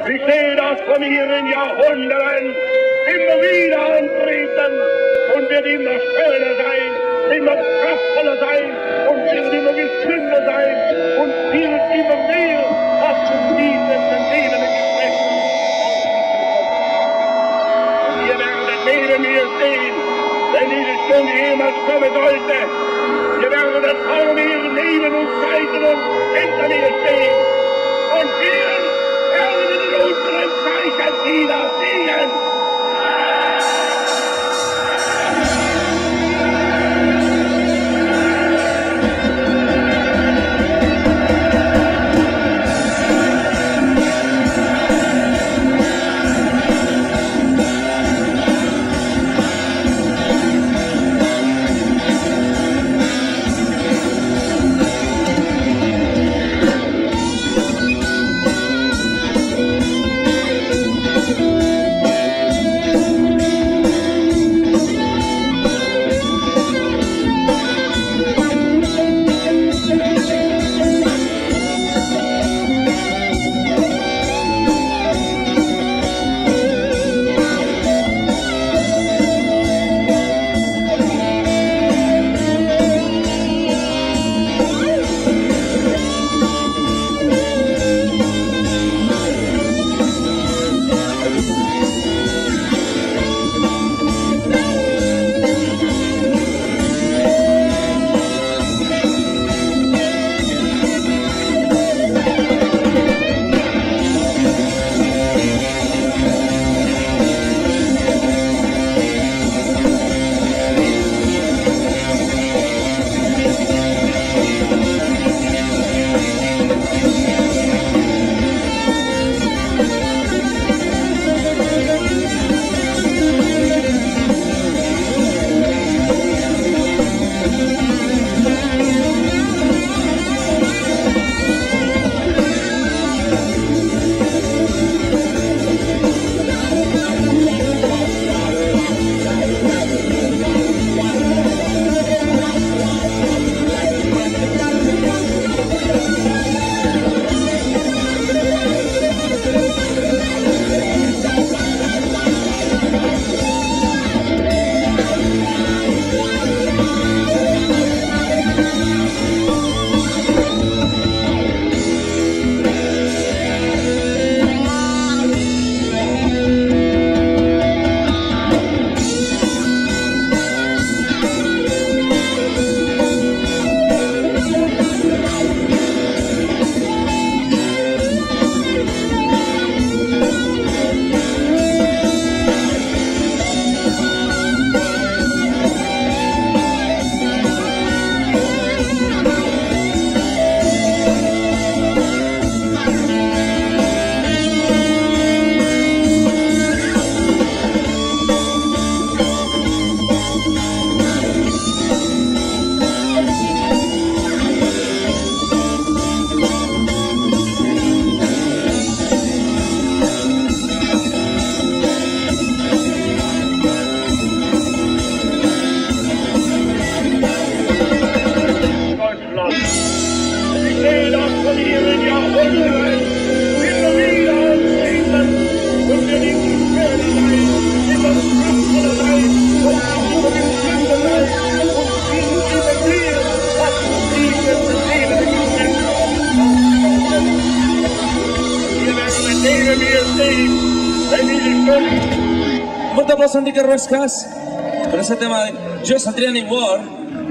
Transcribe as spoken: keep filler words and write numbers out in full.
Ich sehe das von ihren Jahrhunderten immer wieder antreten und wird immer schöner sein, immer kraftvoller sein und wird immer gesünder sein und wird immer mehr auf zum liebenden Leben gesprochen. Und ihr werdet neben mir stehen, wenn diese Stunde jemals kommen sollte. Ihr werdet vor mir neben uns Seiten und hinter mir stehen. Und wir werden in unserem Zeichen wieder singen. Fuerte aplauso a Enrique Ruescas por ese tema de Satriani War.